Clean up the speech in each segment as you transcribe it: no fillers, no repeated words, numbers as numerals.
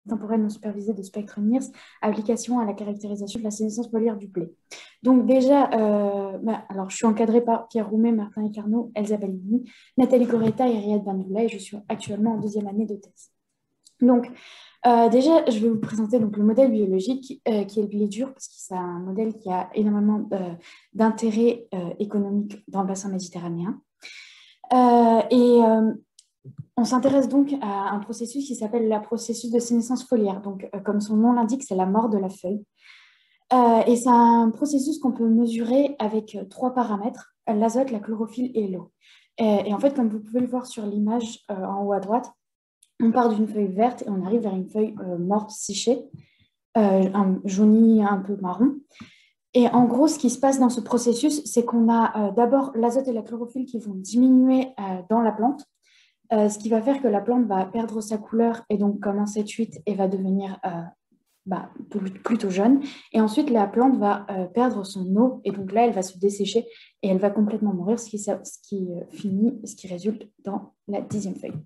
temporelle non supervisée de spectre NIRS, application à la caractérisation de la sénescence foliaire du blé. Donc déjà, alors je suis encadrée par Pierre Roumet, Martin Ecarno, Elsa Bellini, Nathalie Coretta et Riyad Bandoula et je suis actuellement en deuxième année de thèse. Donc déjà, je vais vous présenter donc, le modèle biologique qui est le blé dur parce que c'est un modèle qui a énormément d'intérêt économique dans le bassin méditerranéen. On s'intéresse donc à un processus qui s'appelle le processus de sénescence foliaire. Donc, comme son nom l'indique, c'est la mort de la feuille. Et c'est un processus qu'on peut mesurer avec trois paramètres, l'azote, la chlorophylle et l'eau. Et en fait, comme vous pouvez le voir sur l'image en haut à droite, on part d'une feuille verte et on arrive vers une feuille morte, séchée, jaunie, un peu marron. Et en gros, ce qui se passe dans ce processus, c'est qu'on a d'abord l'azote et la chlorophylle qui vont diminuer dans la plante, ce qui va faire que la plante va perdre sa couleur et donc commencer à huit et va devenir plutôt jaune. Et ensuite, la plante va perdre son eau et donc là, elle va se dessécher et elle va complètement mourir, ce qui résulte dans la 10e feuille.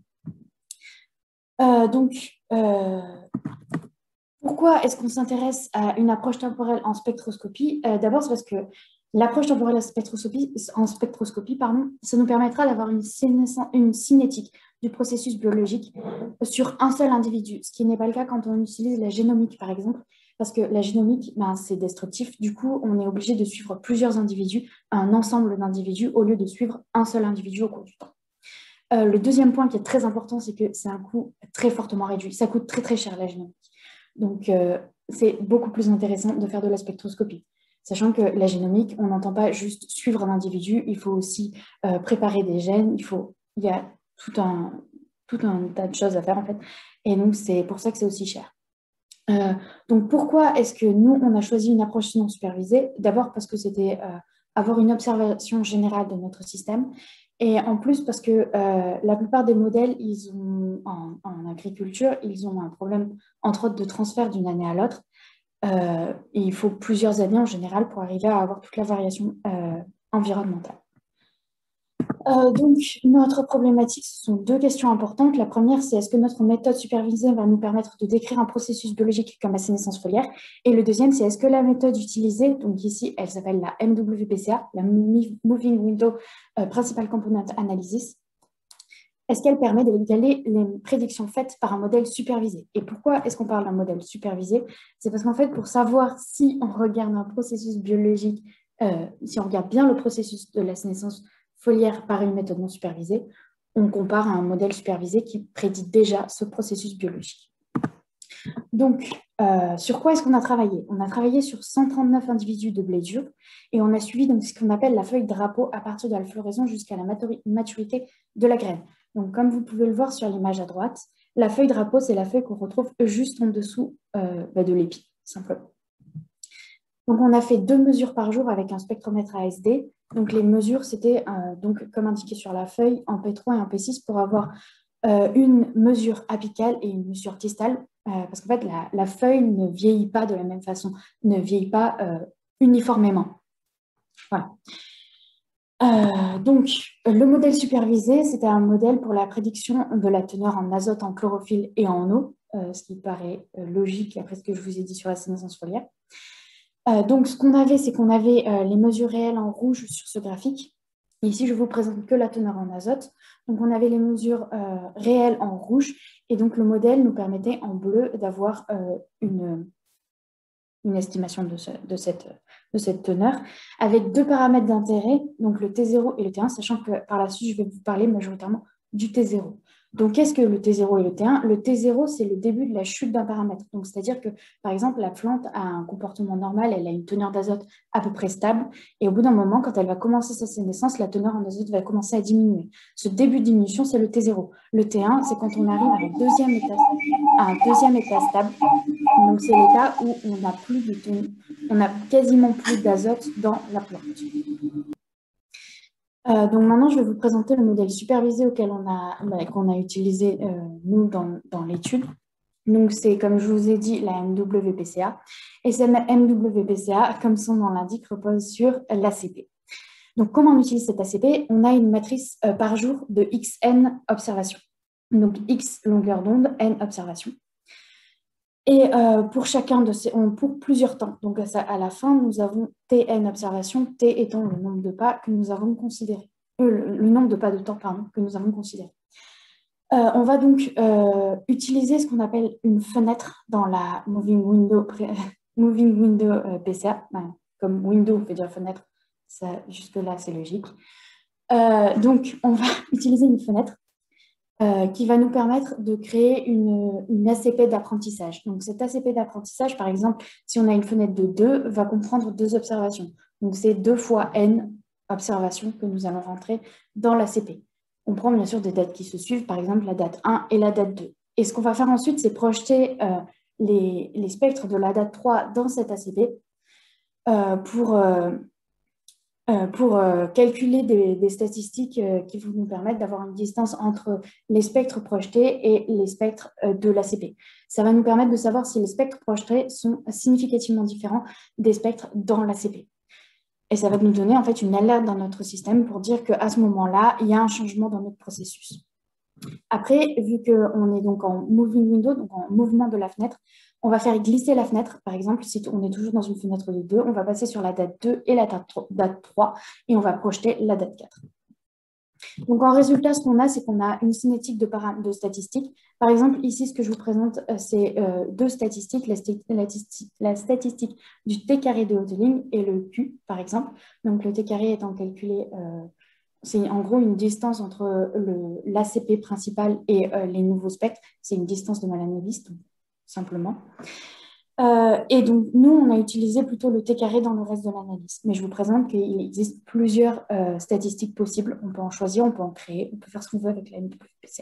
Pourquoi est-ce qu'on s'intéresse à une approche temporelle en spectroscopie? D'abord, c'est parce que l'approche temporelle en spectroscopie, ça nous permettra d'avoir une cinétique du processus biologique sur un seul individu, ce qui n'est pas le cas quand on utilise la génomique, par exemple, parce que la génomique, c'est destructif. Du coup, on est obligé de suivre plusieurs individus, un ensemble d'individus, au lieu de suivre un seul individu au cours du temps. Le deuxième point qui est très important, c'est que c'est un coût très fortement réduit. Ça coûte très, très cher, la génomique. Donc, c'est beaucoup plus intéressant de faire de la spectroscopie. Sachant que la génomique, on n'entend pas juste suivre un individu, il faut aussi préparer des gènes, il y a tout un tas de choses à faire, en fait. Et donc, c'est pour ça que c'est aussi cher. Donc, pourquoi est-ce que nous, on a choisi une approche non supervisée? D'abord parce que c'était avoir une observation générale de notre système. Et en plus, parce que la plupart des modèles, en agriculture, ils ont un problème, entre autres, de transfert d'une année à l'autre. Et il faut plusieurs années en général pour arriver à avoir toute la variation environnementale. Donc, notre problématique, ce sont deux questions importantes. La première, c'est est-ce que notre méthode supervisée va nous permettre de décrire un processus biologique comme la sénescence foliaire? Et le deuxième, c'est est-ce que la méthode utilisée, donc ici, elle s'appelle la MWPCA, la Moving Window Principal Component Analysis, est-ce qu'elle permet d'égaler les prédictions faites par un modèle supervisé? Et pourquoi est-ce qu'on parle d'un modèle supervisé? C'est parce qu'en fait, pour savoir si on regarde un processus biologique, si on regarde bien le processus de la sénescence foliaire par une méthode non supervisée, on compare à un modèle supervisé qui prédit déjà ce processus biologique. Donc, sur quoi est-ce qu'on a travaillé? On a travaillé sur 139 individus de blé dur et on a suivi donc, ce qu'on appelle la feuille drapeau à partir de la floraison jusqu'à la maturité de la graine. Donc, comme vous pouvez le voir sur l'image à droite, la feuille drapeau, c'est la feuille qu'on retrouve juste en dessous de l'épi, simplement. Donc, on a fait 2 mesures par jour avec un spectromètre ASD. Donc, les mesures, c'était, comme indiqué sur la feuille, en P3 et en P6 pour avoir une mesure apicale et une mesure distale, parce qu'en fait, la feuille ne vieillit pas de la même façon, ne vieillit pas uniformément. Voilà. Donc, le modèle supervisé, c'était un modèle pour la prédiction de la teneur en azote, en chlorophylle et en eau, ce qui paraît logique après ce que je vous ai dit sur la sénescence foliaire. Donc, ce qu'on avait, c'est qu'on avait les mesures réelles en rouge sur ce graphique. Et ici, je vous présente que la teneur en azote. Donc, on avait les mesures réelles en rouge. Et donc, le modèle nous permettait en bleu d'avoir une estimation de cette teneur, avec 2 paramètres d'intérêt, donc le T0 et le T1, sachant que par la suite, je vais vous parler majoritairement du T0. Donc, qu'est-ce que le T0 et le T1? Le T0, c'est le début de la chute d'un paramètre. Donc, c'est-à-dire que, par exemple, la plante a un comportement normal, elle a une teneur d'azote à peu près stable, et au bout d'un moment, quand elle va commencer sa sénescence, la teneur en azote va commencer à diminuer. Ce début de diminution, c'est le T0. Le T1, c'est quand on arrive à un deuxième état stable. Donc, c'est l'état où on n'a quasiment plus d'azote dans la plante. Donc maintenant, je vais vous présenter le modèle supervisé qu'on a utilisé, nous, dans l'étude. Donc, c'est, comme je vous ai dit, la MWPCA. Et cette MWPCA, comme son nom l'indique, repose sur l'ACP. Donc, comment on utilise cette ACP? On a une matrice par jour de XN observations. Donc, X longueur d'onde, N observations. Et pour chacun de ces, pour plusieurs temps. Donc à la fin, nous avons Tn observations, T étant le nombre de pas que nous avons considéré. Le nombre de pas de temps, pardon, que nous avons considéré. On va donc utiliser ce qu'on appelle une fenêtre dans la Moving Window, PCA. Comme window veut dire fenêtre, jusque-là c'est logique. Donc on va utiliser une fenêtre qui va nous permettre de créer une ACP d'apprentissage. Donc, cette ACP d'apprentissage, par exemple, si on a une fenêtre de 2, va comprendre 2 observations. Donc, c'est 2 fois n observations que nous allons rentrer dans l'ACP. On prend bien sûr des dates qui se suivent, par exemple la date 1 et la date 2. Et ce qu'on va faire ensuite, c'est projeter les spectres de la date 3 dans cette ACP pour calculer des statistiques qui vont nous permettre d'avoir une distance entre les spectres projetés et les spectres de l'ACP. Ça va nous permettre de savoir si les spectres projetés sont significativement différents des spectres dans l'ACP. Et ça va nous donner en fait une alerte dans notre système pour dire qu'à ce moment-là, il y a un changement dans notre processus. Après, vu qu'on est donc en moving window, donc en mouvement de la fenêtre, on va faire glisser la fenêtre. Par exemple, si on est toujours dans une fenêtre de 2, on va passer sur la date 2 et la date 3 et on va projeter la date 4. Donc, en résultat, ce qu'on a, c'est qu'on a une cinétique de statistiques. Par exemple, ici, ce que je vous présente, c'est 2 statistiques, la statistique du t carré de haute ligne et le Q, par exemple. Donc, le t carré étant calculé... c'est en gros une distance entre l'ACP principal et les nouveaux spectres. C'est une distance de Malanowitz, simplement. Et donc, nous, on a utilisé plutôt le T carré dans le reste de l'analyse. Mais je vous présente qu'il existe plusieurs statistiques possibles. On peut en choisir, on peut en créer, on peut faire ce qu'on veut avec la MWPCA.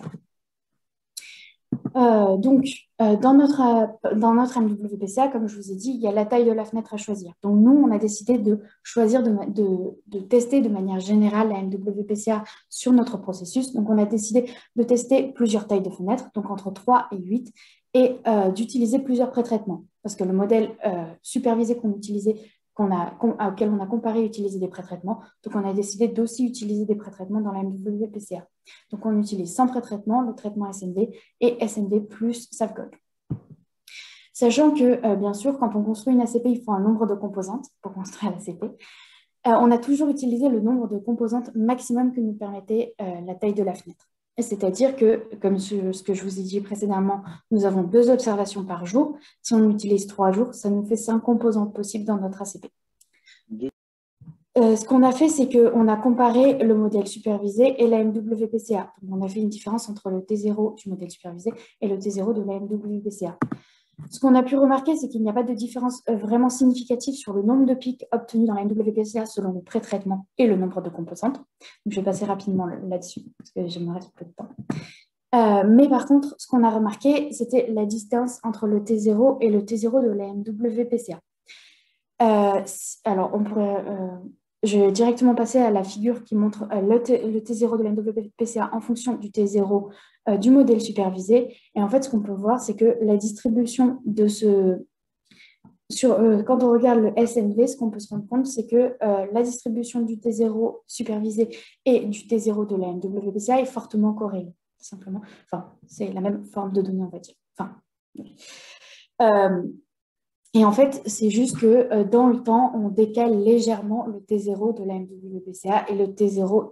Dans notre MWPCA, comme je vous ai dit, il y a la taille de la fenêtre à choisir. Donc, nous, on a décidé de choisir de tester de manière générale la MWPCA sur notre processus. Donc, on a décidé de tester plusieurs tailles de fenêtres, donc entre 3 et 8, et d'utiliser plusieurs pré-traitements. Parce que le modèle supervisé qu'on utilisait, auquel on a comparé et utilisé des pré-traitements, donc on a décidé d'aussi utiliser des pré-traitements dans la MWPCA. Donc, on utilise sans pré-traitement le traitement SND et SND plus SAVGOG. Sachant que, bien sûr, quand on construit une ACP, il faut un nombre de composantes pour construire l'ACP. On a toujours utilisé le nombre de composantes maximum que nous permettait la taille de la fenêtre. C'est-à-dire que, comme ce que je vous ai dit précédemment, nous avons 2 observations par jour. Si on utilise 3 jours, ça nous fait 5 composantes possibles dans notre ACP. Ce qu'on a fait, c'est qu'on a comparé le modèle supervisé et la MWPCA. Donc, on a fait une différence entre le T0 du modèle supervisé et le T0 de la MWPCA. Ce qu'on a pu remarquer, c'est qu'il n'y a pas de différence vraiment significative sur le nombre de pics obtenus dans la MWPCA selon le pré-traitement et le nombre de composantes. Donc, je vais passer rapidement là-dessus, parce que je me reste peu de temps. Mais par contre, ce qu'on a remarqué, c'était la distance entre le T0 et le T0 de la MWPCA. Alors, on pourrait... je vais directement passer à la figure qui montre le T0 de la MWPCA en fonction du T0 du modèle supervisé. Et en fait, ce qu'on peut voir, c'est que la distribution de ce... quand on regarde le SNV, ce qu'on peut se rendre compte, c'est que la distribution du T0 supervisé et du T0 de la MWPCA est fortement corrélée, simplement. Enfin, c'est la même forme de données, on va dire. Enfin, et en fait, c'est juste que dans le temps, on décale légèrement le T0 de la MWPCA et le T0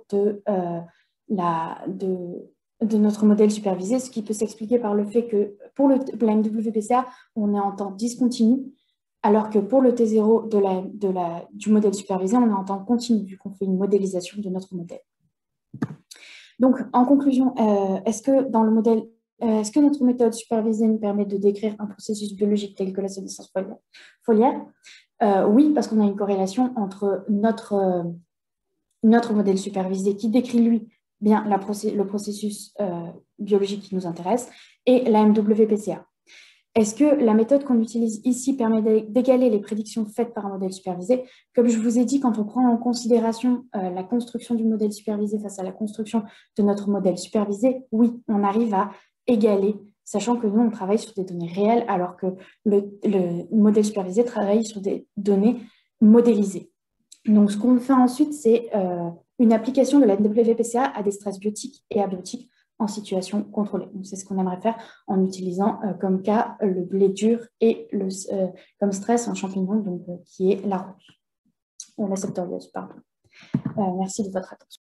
de notre modèle supervisé, ce qui peut s'expliquer par le fait que pour la MWPCA, on est en temps discontinu, alors que pour le T0 du modèle supervisé, on est en temps continu, vu qu'on fait une modélisation de notre modèle. Donc, en conclusion, est-ce que notre méthode supervisée nous permet de décrire un processus biologique tel que la sénescence foliaire? Oui, parce qu'on a une corrélation entre notre modèle supervisé qui décrit, lui, bien le processus biologique qui nous intéresse et la MWPCA. Est-ce que la méthode qu'on utilise ici permet d'égaler les prédictions faites par un modèle supervisé? Comme je vous ai dit, quand on prend en considération la construction du modèle supervisé face à la construction de notre modèle supervisé, oui, on arrive à égaler, sachant que nous, on travaille sur des données réelles, alors que le modèle supervisé travaille sur des données modélisées. Donc, ce qu'on fait ensuite, c'est une application de la WPCA à des stress biotiques et abiotiques en situation contrôlée. C'est ce qu'on aimerait faire en utilisant comme cas le blé dur et comme stress un champignon donc, qui est la rose, la septorieuse, pardon. Merci de votre attention.